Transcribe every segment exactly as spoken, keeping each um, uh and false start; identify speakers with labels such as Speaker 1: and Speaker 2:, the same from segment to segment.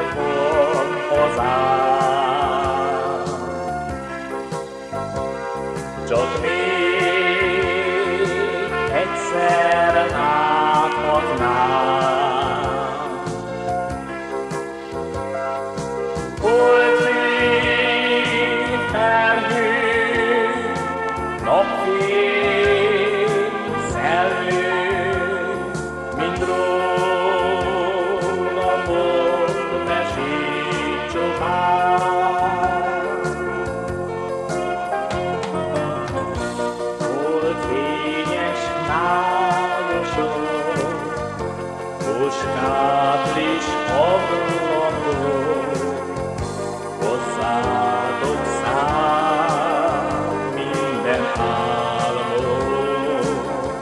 Speaker 1: otthon hozzám. Csak még egyszer láthatnám. Holdfény, felhő, napfény, szellő, mind róla mond, mesét csupán. Holdfényes nájosok, puskátlis ablakok, hozzátok szám minden álmom.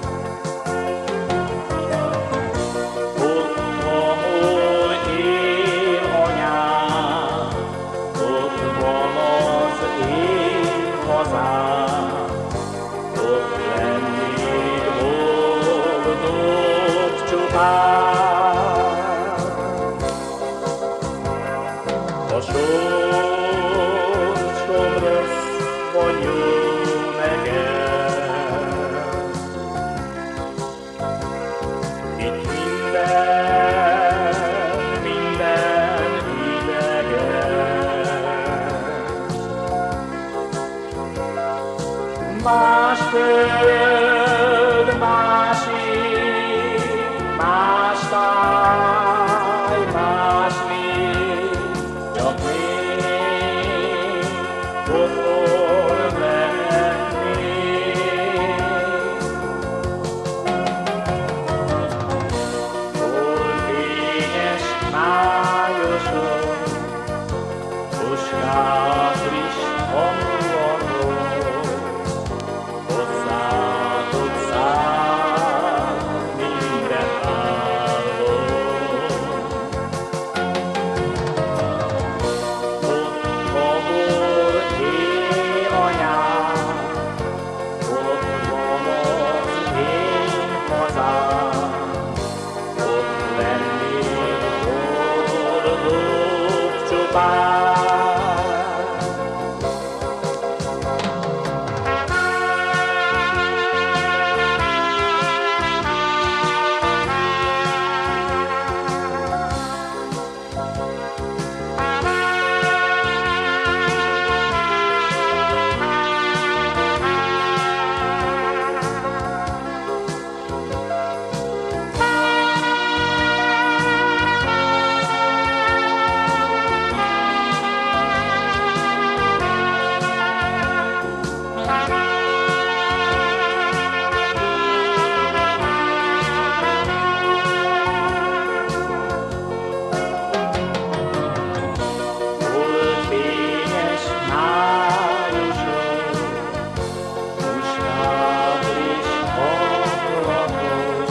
Speaker 1: Ott, ahol él anyám, ott van az én hazám, ott lennék boldog csupán. A sorsom rossz vagy jó nekem, itt minden, minden idegen. Más föld, más ég, más táj, más nép, csak még otthon lehetnék. Holdfényes nájosok, puskátlis ablakok, hozzátok szám minden álmom. Ott, ahol él anyám, ott van az én hazám, ott lennék boldog csupán. Holdfényes nájosok, puskátlis ablakok,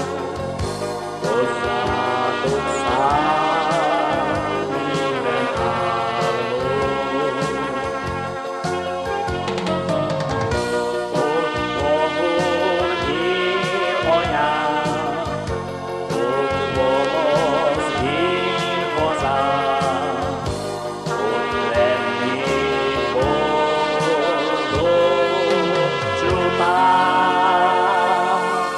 Speaker 1: hozzátok szám minden álmom. Ott, ahol él anyám, ott van az én hazám, ott lennék boldog csupán.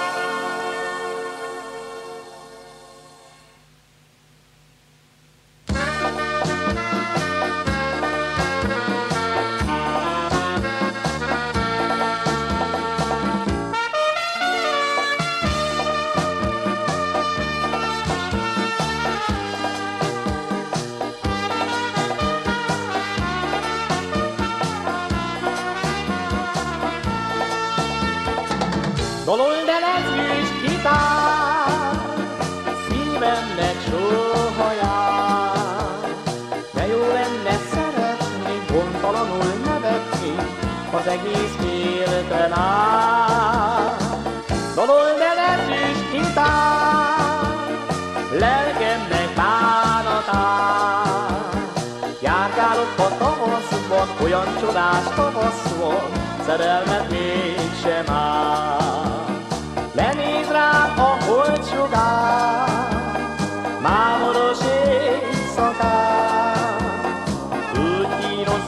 Speaker 1: Dolold el ezüst gitár, szívemnek sóhaján. De jó lenne szeretni, gondtalanul nevetni, az egész életen át. Dolold el ezüst gitár, lelkemnek bánatát. Járkálok a tavaszban, olyan csodás tavasz van, szerelmet mégsem áll. Lenéz rám a holdsugár, mámoros éjszakán.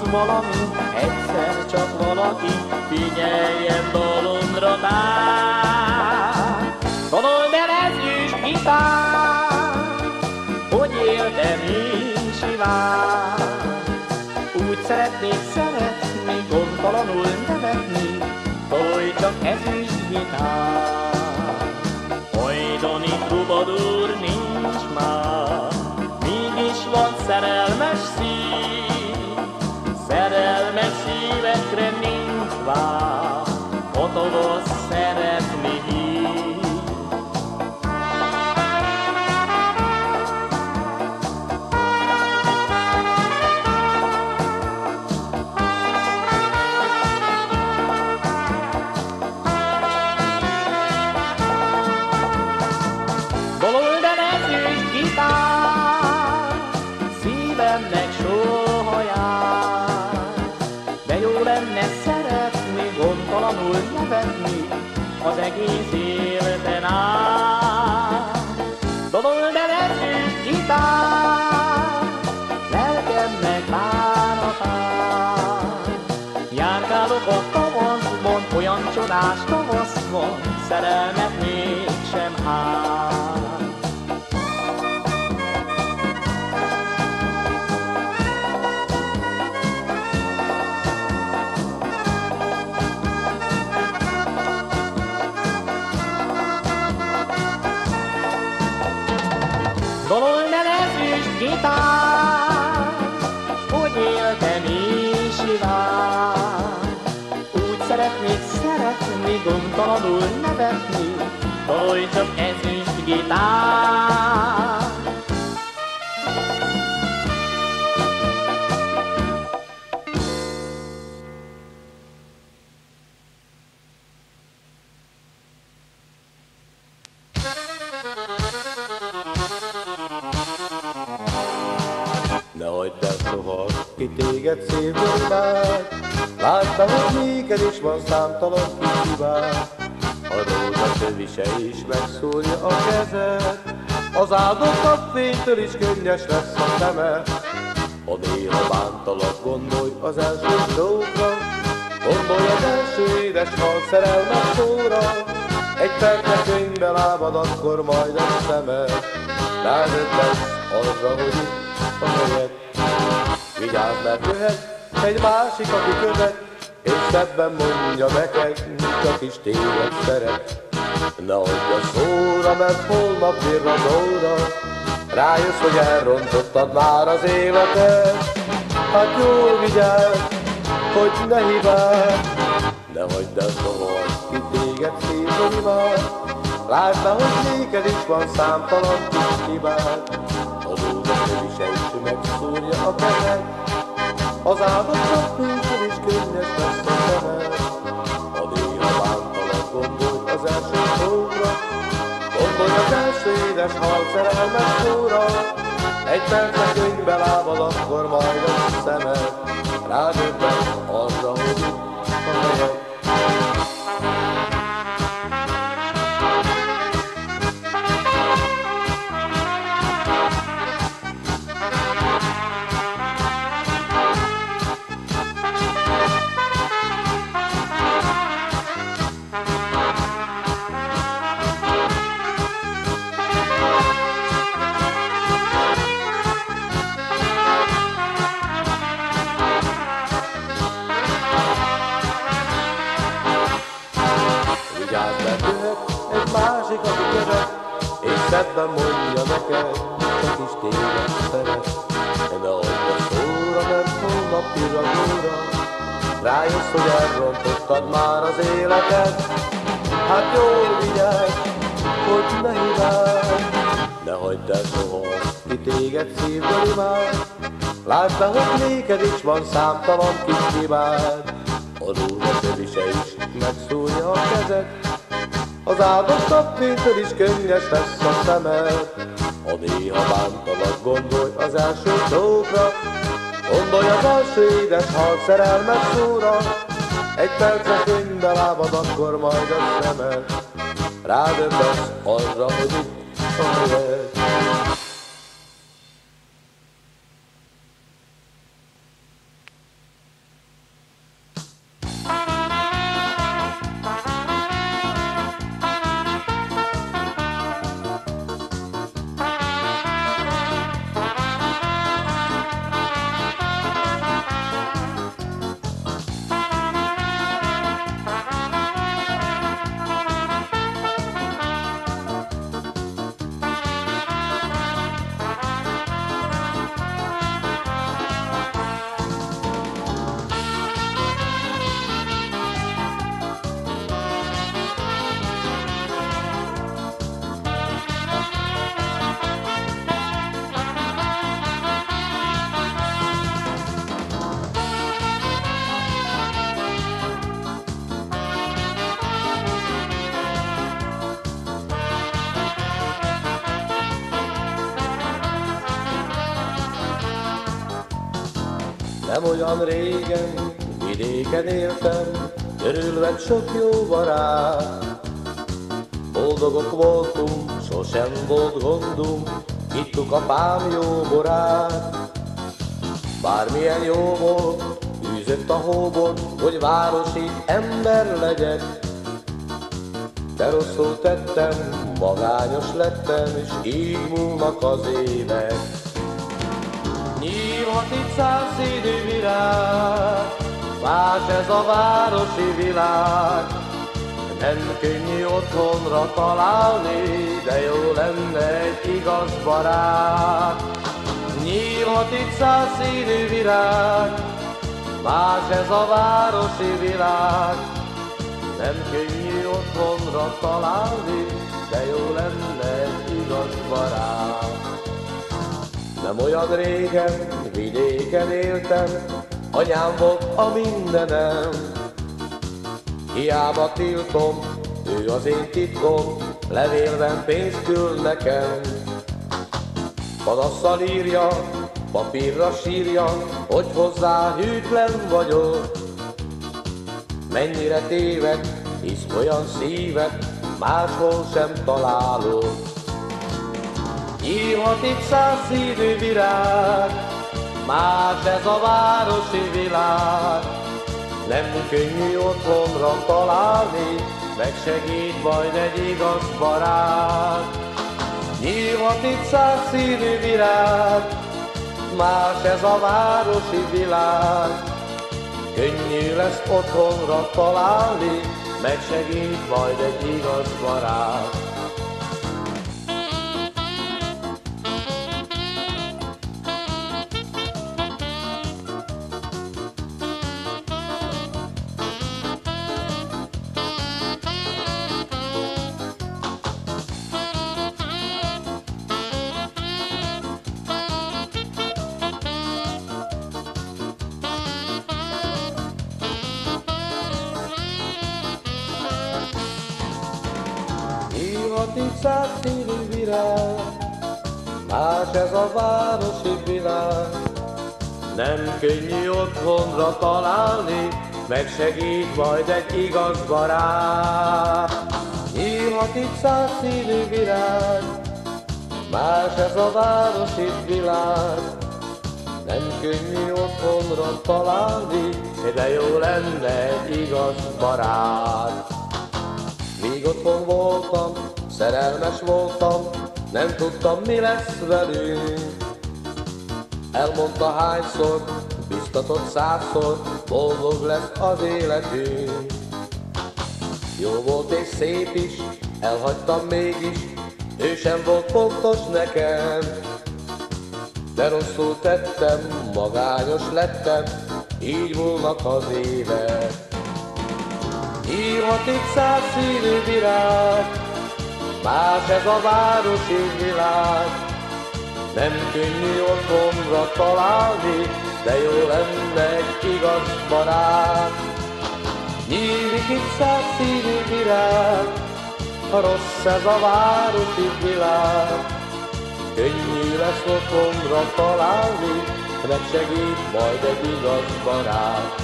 Speaker 1: valami, egyszer csak valaki figyeljen bolondra már. Szólj, de ezüst gitár, hogy éltem én sivár. Úgy szeretnék szeretni, gondtalanul nevetni, szólj csak ezüst gitár. Hajdani trubadur nincs már, mégis van szerelmes szív. Szerelmes szívekre nincs vár, otthon szeretni hív. Golden ezüst gitár, szívemnek soha jár. De jó lenne szeretni, gondtalanul nevetni, az egész életen át. Golden ezüst gitár, lelkemnek bánatán. Járkálok a tavaszban, olyan csodás tavaszban, szerelmet mégsem hát. Golden ezüst gitár, hogy éltem én sivár. Úgy szeretnék szeretni, gondtalanul nevetni, szólj csak ezüst gitár.
Speaker 2: Ne hagyd el soha, ki téged szívből vált. Látta, hogy néked is van számtalan kis hibád. A rózsa tövise is megszúrja a kezed, az áldott napfénytől is könnyes lesz a szemed. Ha néha bántalak, gondolj az első szókra, gondolj az első édes hal szerelmes szóra. Egy percre könyvbe lábad, akkor majd a szemed. Rád lesz arra, hogy itt a helyed. Vigyázz, mert jöhet egy másik, aki követ, és szebben mondja neked, csak is téged szeret. Ne hagyd a szóra, mert holnap virradóra rájössz, hogy elrontottad már az életet. Hát jól vigyázz, hogy ne hibáld. Ne hagyd el soha, ki téged szívből imád. Lásd be, hogy néked is van számtalan kis hibád. A rózsatör is egy megszúrja a kezed, az áldott napfénytől is könnyes lesz a szemed. Ha néha bántalak, gondolj az első szóra, gondolj az első édes hal szerelmes szóra. Egy percre könyvbe lábad, akkor majd a szemed. Rád ébredsz arra, hogy itt a helyed. Vigyázz, mert jöhet egy másik, aki követ, és szebben mondja neked, csak is téged szeret. Ne hagyd a szóra, mert holnap virradóra rájössz, hogy elrontottad már az életed. Hát jól vigyázz, hogy ne hibáld. Ne hagyd el soha, ki téged szívből imád. Lásd be, hogy néked is van számtalan kis hibád. A rózsatövise is megszúrja a kezed, az áldott napfénytől is könnyes lesz a szemed. Ha néha bántalak, gondolj az első szókra, gondolj az első édes hal szerelmes szóra. Egy percre könyvbe lábad, akkor majd a szemed. Rádöbbesz arra, hogy itt a helyed. Nem olyan régen vidéken éltem, körülvett sok jó barát. Boldogok voltunk, sosem volt gondunk, ittuk apám jó borát. Bármilyen jó volt, űzött a hóból, hogy városi ember legyek. De rosszul tettem, magányos lettem, és így múlnak az évek. Nyílhat itt százszínű virág, más ez a városi világ. Nem könnyű otthonra találni, de jó lenne egy igaz barát. Nyílhat itt százszínű virág, más ez a városi világ. Nem könnyű otthonra találni, de jó lenne egy igaz barát. Nem olyan régen vidéken éltem, anyám volt a mindenem. Hiába tiltom, ő az én titkom, levélben pénzt küld nekem. Panasszal írja, papírra sírja, hogy hozzá hűtlen vagyok. Mennyire téved, hisz olyan szívet máshol sem találok. Nyílhat itt százszínű virág, más ez a városi világ. Nem könnyű otthonra találni, megsegít majd egy igaz barát. Nyílhat itt százszínű virág, más ez a városi világ. Könnyű lesz otthonra találni, megsegít majd egy igaz barát. Nyílhat itt százszínű virág, más ez a városi világ. Nem könnyű otthonra találni, megsegít majd egy igaz barát. Nyílhat itt százszínű virág, más ez a városi világ. Nem könnyű otthonra találni, de jó lenne egy igaz barát. Míg otthon voltam, szerelmes voltam, nem tudtam, mi lesz velünk. Elmondta hányszor, biztatott százszor, boldog lesz az életünk. Jó volt és szép is, elhagytam mégis, ő sem volt fontos nekem. De rosszul tettem, magányos lettem, így múlnak az évek. Nyílhat itt százszínű virág, más ez a városi világ. Nem könnyű otthonra találni, de jó lenne egy igaz barát. Nyílik itt százszínű virág, ha rossz ez a városi világ. Könnyű lesz otthonra találni, megsegít majd egy igaz barát.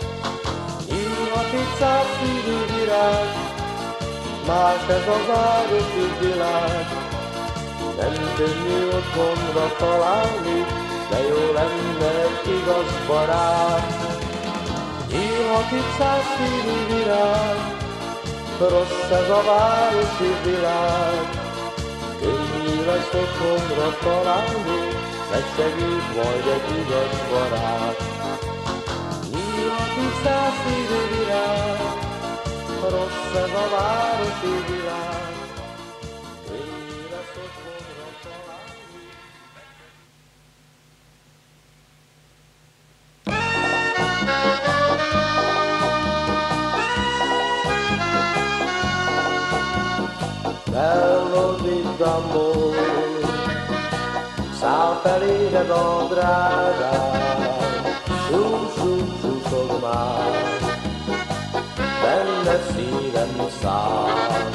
Speaker 2: Nyílhat itt százszínű virág, más ez a városi világ. Nem könnyű otthonra találni, de jó lenne egy igaz barát. Nyílhat itt százszínű virág, rossz ez a városi világ. Könnyű lesz otthonra találni, megsegít majd egy igaz barát. Nyílhat itt százszínű virág, rossz ez a városi világ. Könnyű lesz otthonra találni. Bello d'amor, száll feléred a drágám, súg-súg-súgod már, benne szívem száll.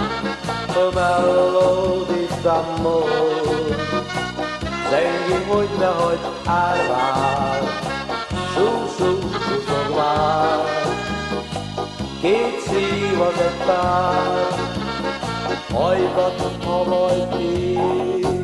Speaker 2: Bello d'amor, zengi, hogy ne hagyd árván, súg pár, hajtat, ha majd én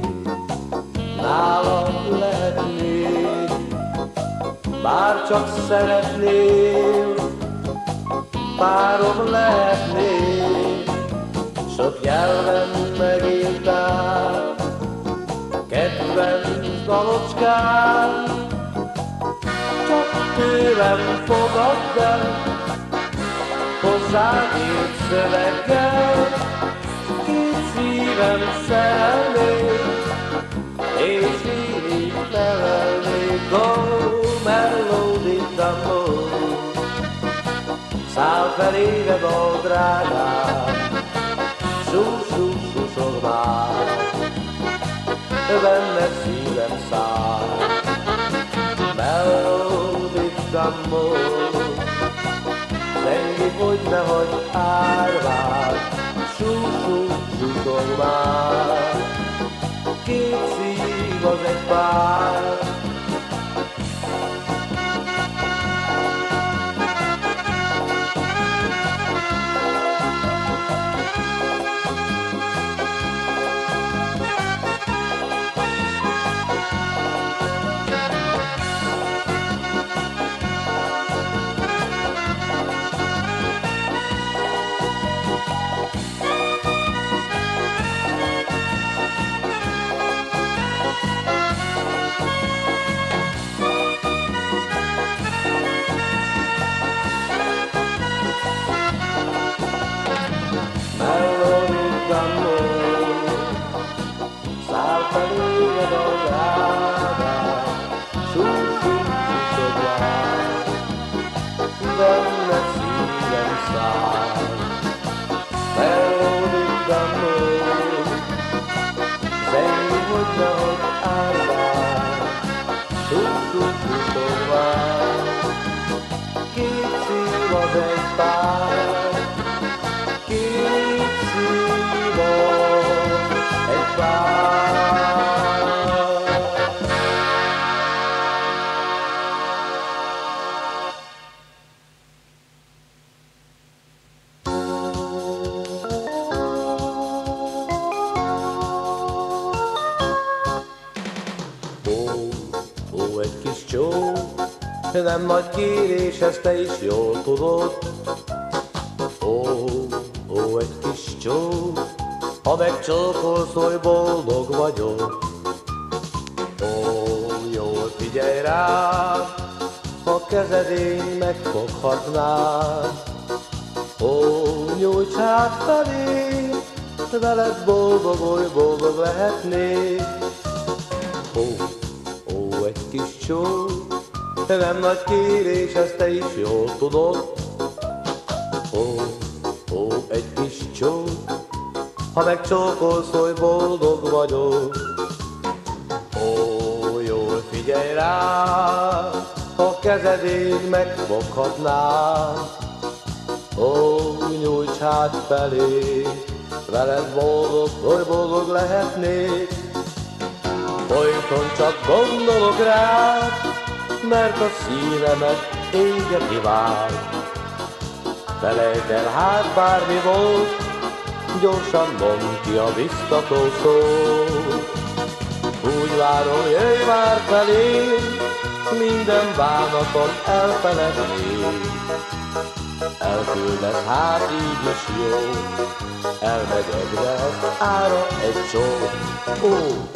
Speaker 2: nálad lehetnék, bár csak szeretnél, párom lehetnék, sok nyelven megírtál, kedvenc dalocskám, csak tőlem fogadd el, hozzád írt szöveggel, két szívem szerelnék, és így nevelnék. Oh, melody dambo, száll feléged a drágám, sú-sú-sú-sog már, benned szívem száll. Melody dambo, zengj, hogy ne hagyd árvát, sú-sú-sú-sog már, két szív az egy pár. Nem nagy kérés, ezt te is jól tudod. Ó, ó, egy kis csók, ha megcsókolsz, hogy boldog vagyok. Ó, jól figyelj rám, ha kezed én megfoghatnám. Ó, nyújts hát felé, veled boldog, oly boldog lehetnék. Ó, ó, egy kis csók, nem nagy kérés, ezt te is jól tudod. Ó, ó, egy kis csók, ha megcsókolsz, hogy boldog vagyok. Ó, jól figyelj rá, ha kezed én megfoghatnám. Ó, nyújts hát felé, veled boldog, oly boldog lehetnék. Folyton csak gondolok rád, mert a szívemet égeti vágy. Felejtsd el hát bármi volt, gyorsan mondd ki a biztató szót. Úgy várom, jöjj már felém, minden bánaton elfelednék. Elküldesz hát így is jó, elmegyek, de ára egy csók. Ó!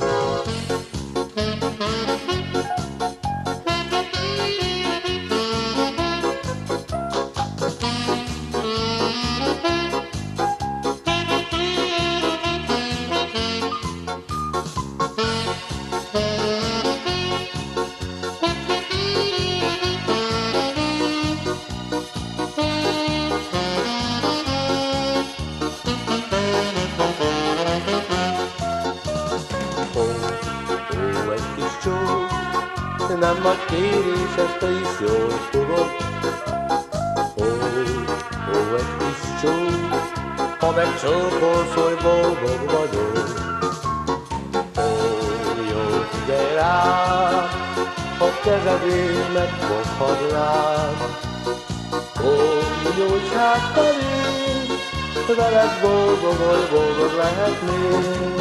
Speaker 2: Nem nagy kérés, ezt te is jól tudod. Ó, ó, egy kis csók, ha megcsókolsz, hogy boldog vagyok. Ó, jól figyelj rá, ha kezed én megfoghatnám. Ó, nyújts hát felé, veled boldog, boldog lehetnék.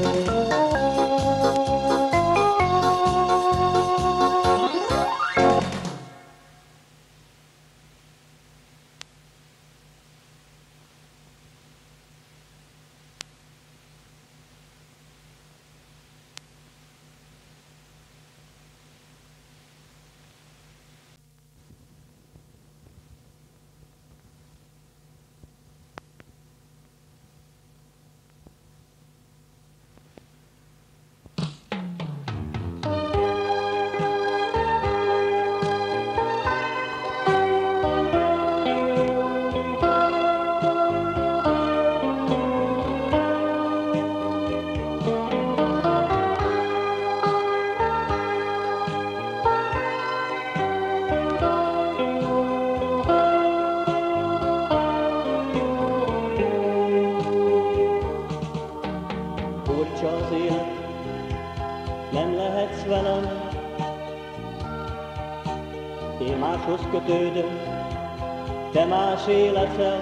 Speaker 1: Én máshoz kötődöm, te más életem.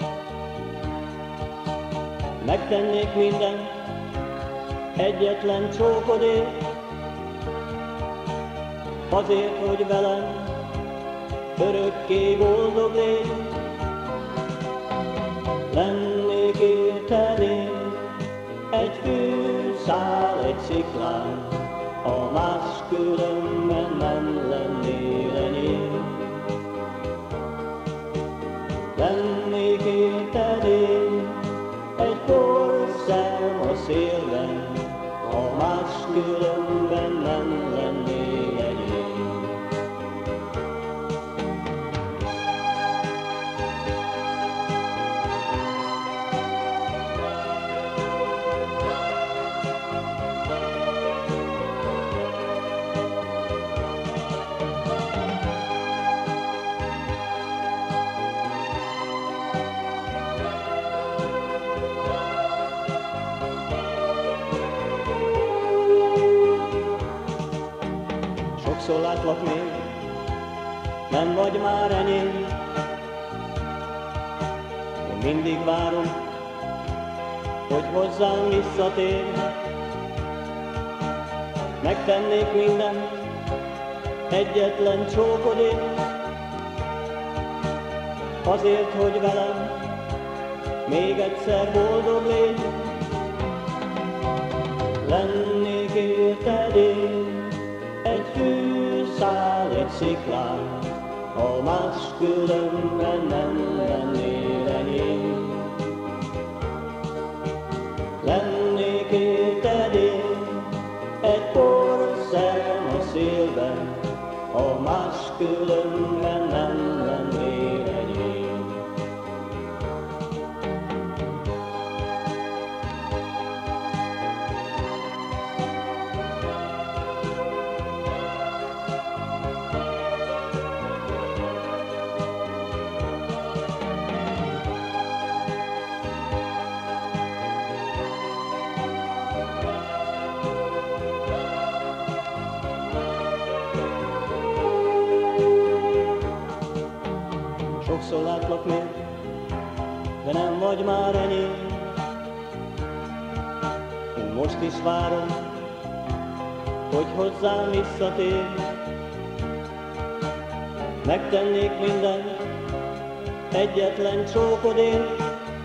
Speaker 1: Megtennék mindent, egyetlen csókodért, azért, hogy velem örökké boldog légy. Lennék érted én egy fűszál, egy sziklán, ha más különben nem lennél enyém. Lennék érted én egy porszem a szélben, ha más különben nem lennél enyém. Sokszor látlak még, nem vagy már enyém. Én mindig várom, hogy hozzám visszatér. Megtennék mindent, egyetlen csókodért, azért, hogy velem még egyszer boldog légy. Lennék érted én egy fűszál, egy sziklán, ha más különben nem lennél enyém. Lennék érted én egy porszem a szélben, ha más különben nem lennél enyém. Sokszor látlak még, de nem vagy már enyém. Én most is várom, hogy hozzám visszatér. Megtennék mindent, egyetlen csókodért,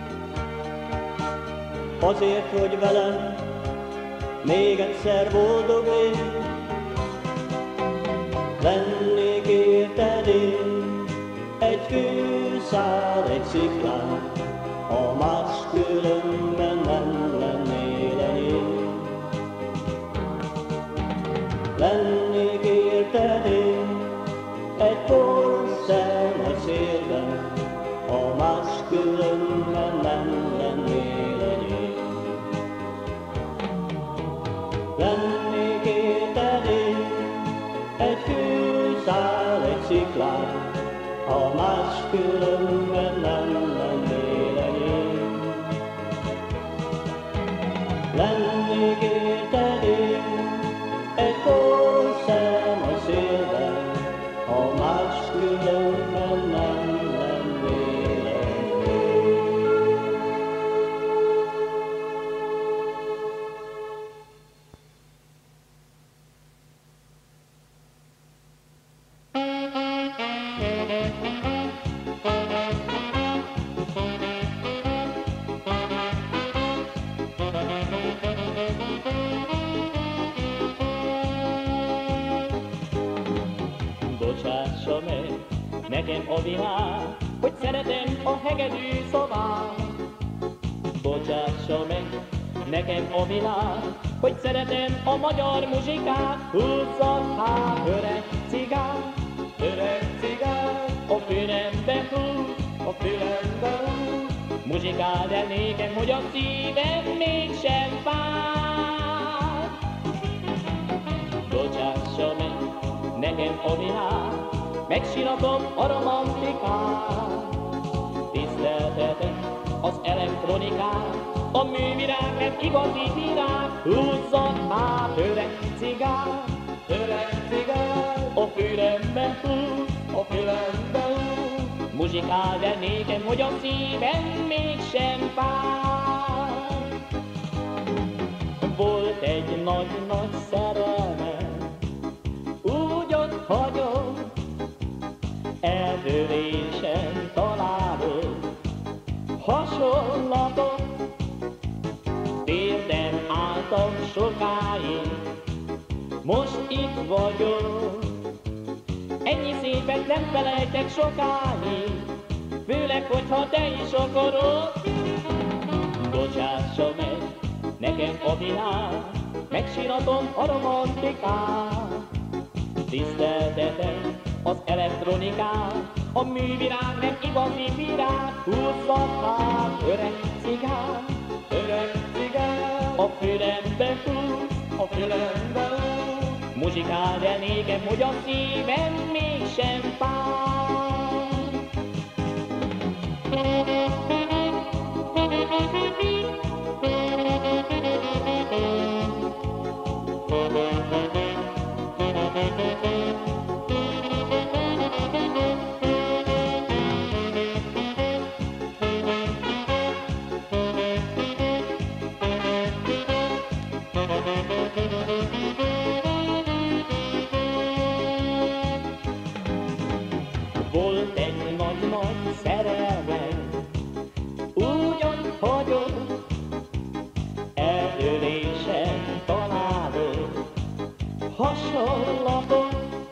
Speaker 1: azért, hogy velem még egyszer boldog légy. Lennék érted én egy fűszál, egy sziklán, ha más különben nem lennél enyém. Lennék érted én egy porszem a szélben, ha más különben nem lennél enyém. Lennék érted én egy fűszál, egy sziklán, ha más különben nem lennél enyém. Lennék érted én egy porszem a szélben, ha más különben nem lennél enyém. Bocsássa meg nekem a világ, hogy szeretem a hegedű szavát. Bocsássa meg nekem a világ, hogy szeretem a magyar muzsikát. Húzzad hát, öreg cigár, öreg cigár, a fülembe húz, a fülembe húz. Muzsikáld el nékem, hogy a szívem mégsem fáj. Bocsássa meg nekem a világ, megsiratom a romantikát. Tiszteltetem az elektronikát, a művirág nem igazi virág. Húzzad hát, öreg cigár, öreg cigár, a fülembe húz, a fülembe húz. Muzsikáld el nékem, hogy a szívem mégsem fáj. Volt egy nagy-nagy szerelmem, úgy ott hagyom, eltörésen találom hasonlatot. Térdem álltam sokáig, most itt vagyok. Ennyi szépet nem felejtek sokáig, főleg, hogyha te is akarod. Bocsássa meg nekem a világ, megsiratom a romantikát. Tiszteltetem az elektronikát, a művirág nem igazi virág. Húzzad hát, öreg cigár, öreg cigár, a fülembe húz, a fülembe húz. Muzsikáld el nékem, hogy a szívem mégsem fáj. Volt egy nagy-nagy szerelmem, úgy ott hagyom, eltörésen találok hasonlatot.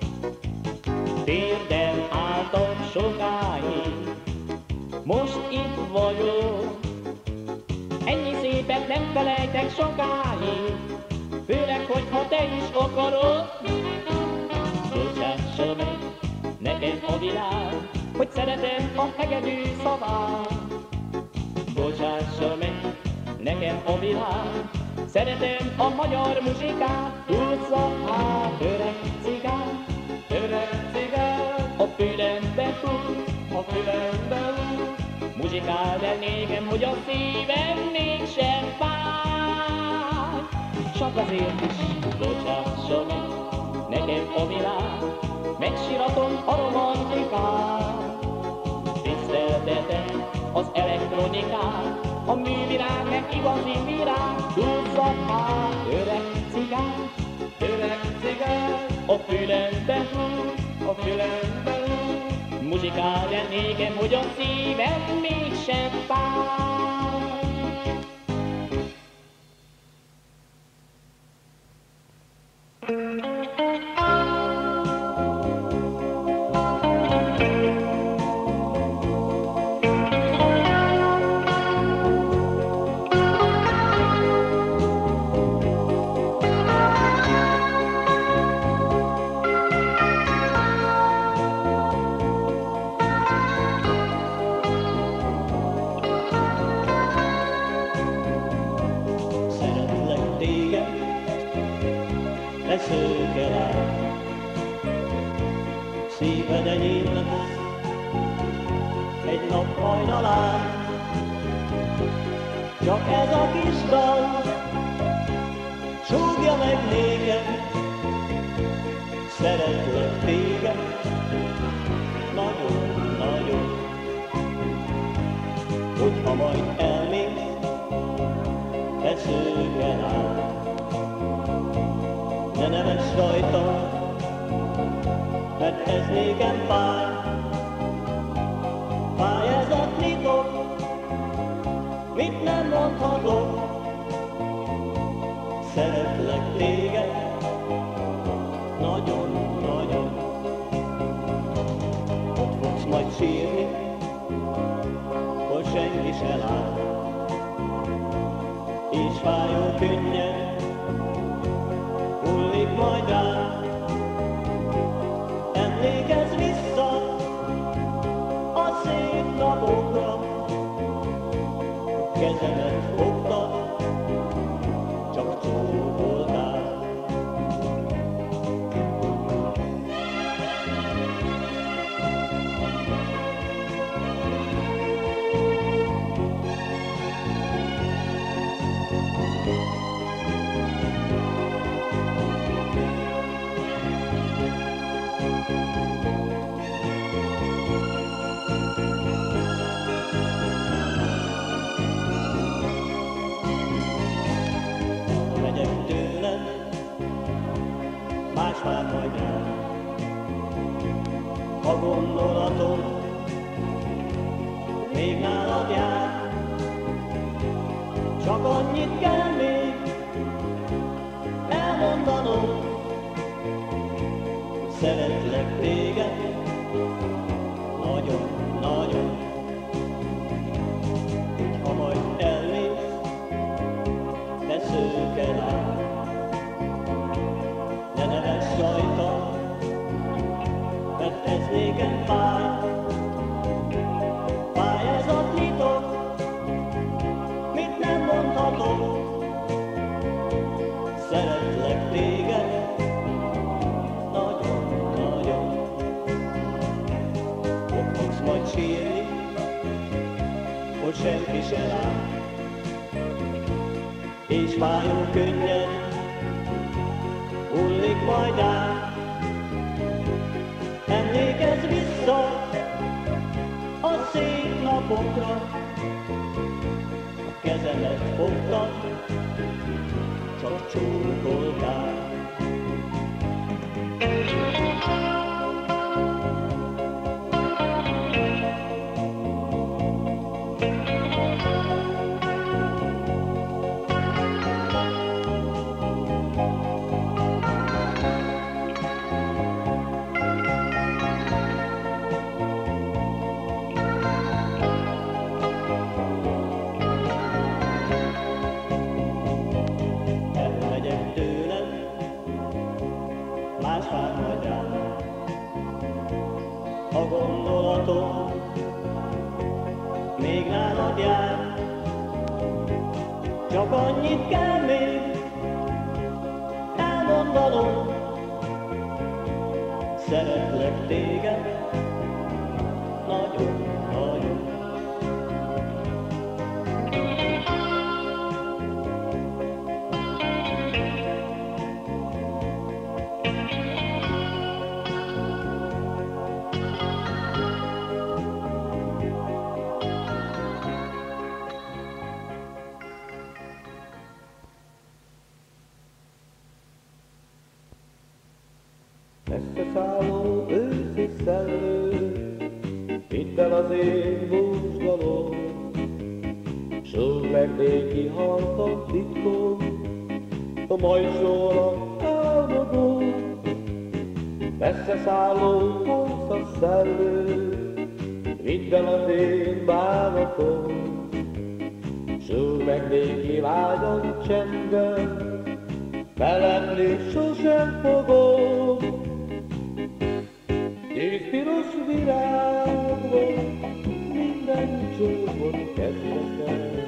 Speaker 1: Térdem álltam sokáig, most itt vagyok. Ennyi szépet nem felejtek sokáig, főleg, hogyha te is akarod. Bocsássa meg nekem a világ, hogy szeretem a hegedű szavát. Bocsássa meg nekem a világ, szeretem a magyar muzsikát. Húzzad hát, öreg cigár, öreg cigár, a fülembe húz, a fülembe húz. Muzsikáld el nékem, hogy a szívem mégsem fáj. Csak azért is bocsássa meg nekem a világ, megsiratom a romantikát. Tiszteltetem az elektronikát, a művirág nem igazi virág. Húzzad hát, öreg cigár, öreg cigár, a fülembe húz, a fülembe húz. Muzsikáld el nékem, hogy a szívem mégsem fáj. Szőke lány, szíved enyém lesz, egy nap hajnalán. Csak ez a kis dal súgja meg nékem, szeretlek téged, nagyon-nagyon. Hogyha majd elmész, te szőke lány, ne neves rajta, mert ez nékem fáj. mit nem mondhatok. Szeretlek téged, nagyon-nagyon. Ott fogsz majd sírni, hogy senki se lát, és fájó könnyen hullik majd rá. Emlékezz vissza a szép napokra, kezemet fogtad, csak csókoltál. Más vár majd rám, a gondolatom még nálad jár. Csak annyit kell még elmondanom, hogy szeretlek téged, nagyon-nagyon. Ha majd elmész, te szőke lány, ne nevezz rajta, mert ez nékem fáj. Fáj ez a titok, mit nem mondhatok. Szeretlek téged, nagyon-nagyon. Ott fogsz majd sírni, hogy senki se lát, és fájó könnyen hullik majd át. Emlékezz vissza a szép napokra, a kezemet fogtad, csak csókoltál. A gondolatom még nálad jár, csak annyit kell még elmondanom, szeretlek téged, nagyon-nagyon.
Speaker 2: Messze-szálló őszi szellő, vidd el az én búcsdalom, súg meg néki halkan titkon, a majd sorra álmodom. Messze-szálló hosszas szellő, vidd el az én bánatom, súg meg néki vágyam csendben, feledni sosem fogom. Tíz piros virágban minden csúfot kezdetem.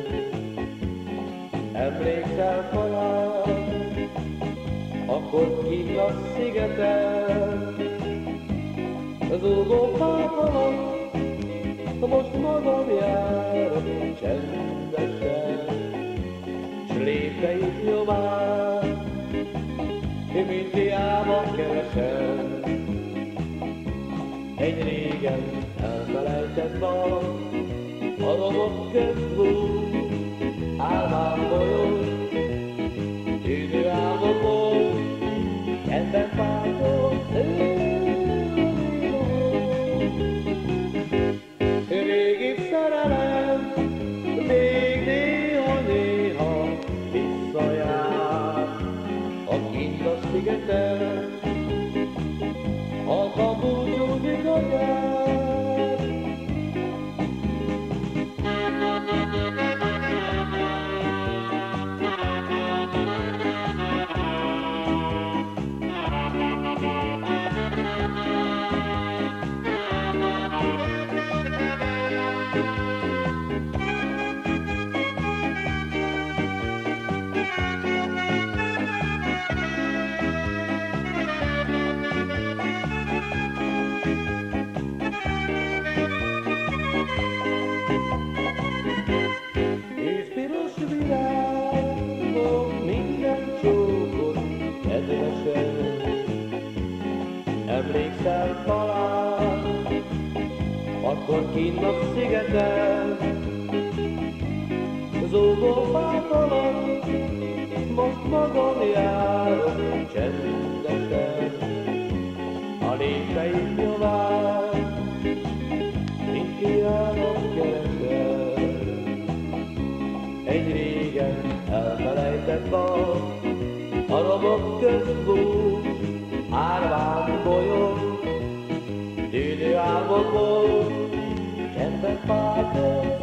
Speaker 2: Emlékszel talán, akkor kint a szigeten, az úgó fák alatt, most magam járok csendesen, s lépteid nyomán, mint hiába keresem. Egy régen elfelejtett van, a romok közt bújt, álmám bolyog, tűnő álmokból, kedden fájtó, régi szerelem, még akkor kinn a szigeten, zúgó fák alatt, most magam járok csendesen. A lépteim javán, mint kiállok keresztel, egy régen elfelejtett bal, a romok közt bújt, árván bolyog, tűnő álmokból, csendben fájt a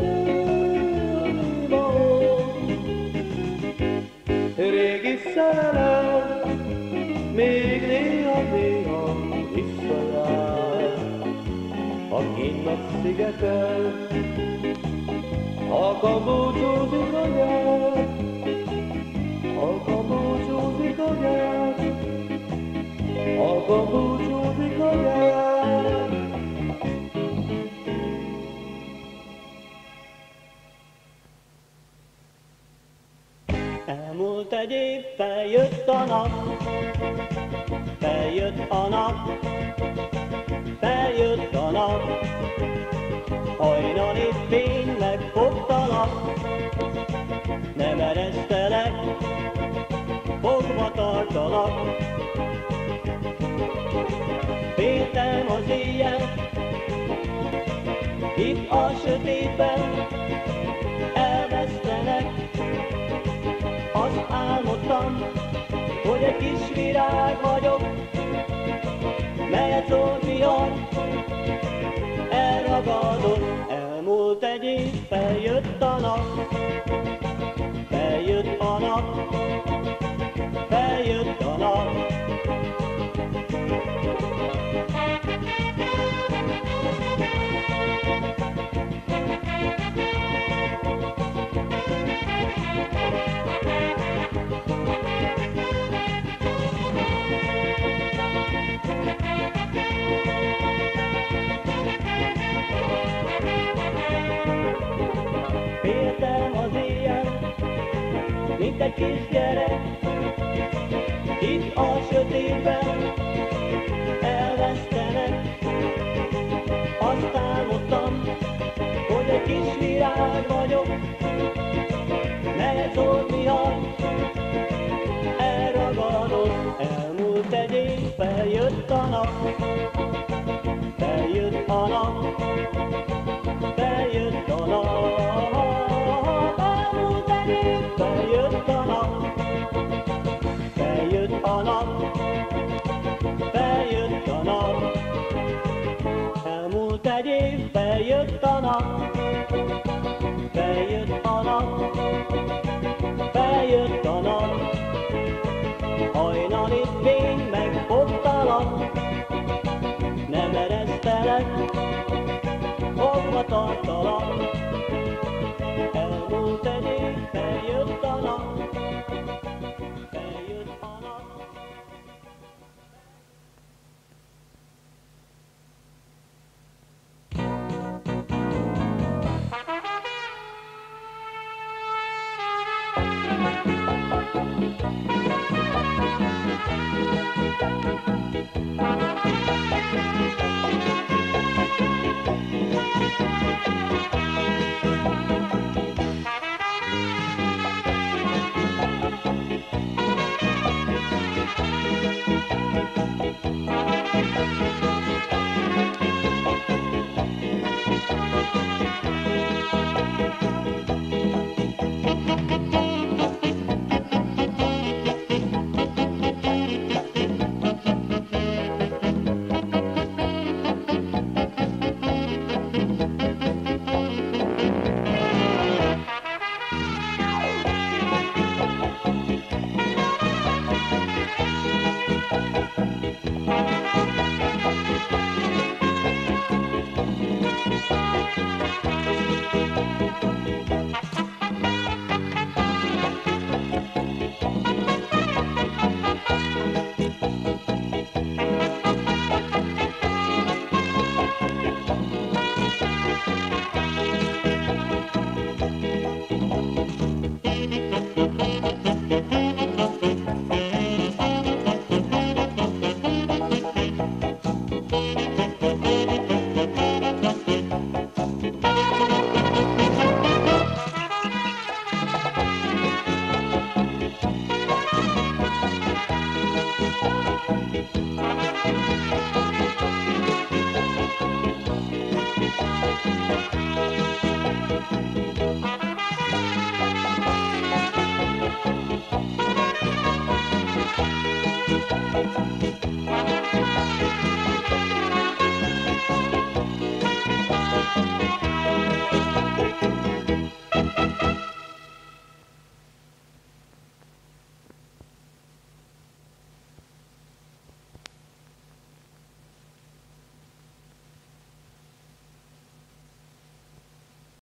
Speaker 2: régi szerelem, még néha-néha visszajár, a kinn a szigeten, halkan búcsúzik a nyár, halkan búcsúzik a nyár, halkan búcsúzik a nyár.
Speaker 3: Elmúlt egy év, feljött a nap, feljött a nap, feljött a nap, hajnali fény megfogtalak, nem eresztelek, fogva tartalak. Féltem az éjjel, itt a sötétben elvesztenek. Azt álmodtam, hogy egy kis virág vagyok, melyet Zolfian elragadott. Elmúlt egy év, feljött a nap, feljött a nap, feljött a nap. Féltem az éjjel, mint egy kisgyerek, itt a sötétben elvesztenek. Azt álmodtam, hogy egy kis virág vagyok, melyet Zolfian elragadott. Elmúlt egy év, feljött a nap, feljött a nap, feljött a nap. Elmúlt egy év, feljött a nap, feljött a nap, feljött a nap. Elmúlt egy